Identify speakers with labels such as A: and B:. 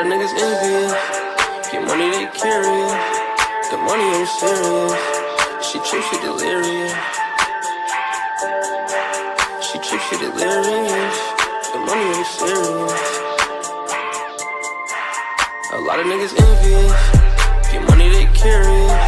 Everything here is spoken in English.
A: niggas envious. Get money, they curious. The money ain't serious. She cheap, she delirious. She cheap, she delirious. The money ain't serious. A lot of niggas envious. Get money, they curious.